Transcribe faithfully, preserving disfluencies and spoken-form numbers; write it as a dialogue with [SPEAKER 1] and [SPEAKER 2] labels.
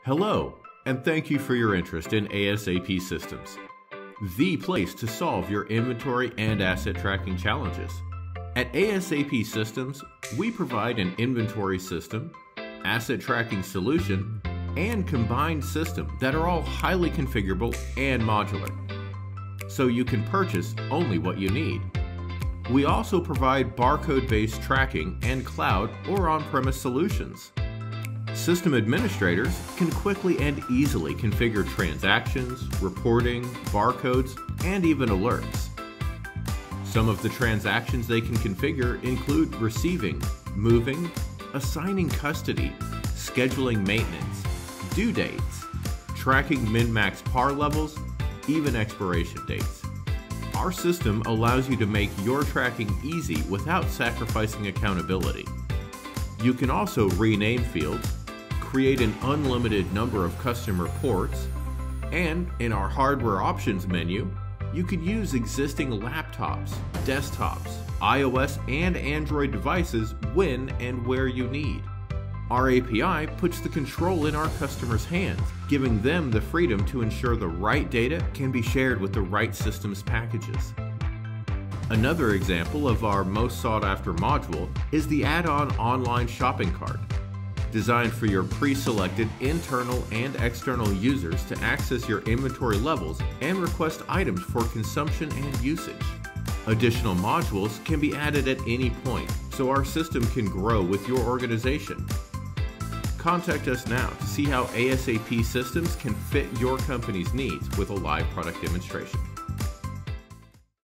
[SPEAKER 1] Hello, and thank you for your interest in ASAP Systems, the place to solve your inventory and asset tracking challenges. At ASAP Systems, we provide an inventory system, asset tracking solution, and combined system that are all highly configurable and modular, so you can purchase only what you need. We also provide barcode-based tracking and cloud or on-premise solutions. System administrators can quickly and easily configure transactions, reporting, barcodes, and even alerts. Some of the transactions they can configure include receiving, moving, assigning custody, scheduling maintenance, due dates, tracking min-max par levels, even expiration dates. Our system allows you to make your tracking easy without sacrificing accountability. You can also rename fields, create an unlimited number of custom reports, and in our hardware options menu, you can use existing laptops, desktops, iOS and Android devices when and where you need. Our A P I puts the control in our customers' hands, giving them the freedom to ensure the right data can be shared with the right systems packages. Another example of our most sought-after module is the add-on online shopping cart, designed for your pre-selected internal and external users to access your inventory levels and request items for consumption and usage. Additional modules can be added at any point, so our system can grow with your organization. Contact us now to see how ASAP Systems can fit your company's needs with a live product demonstration.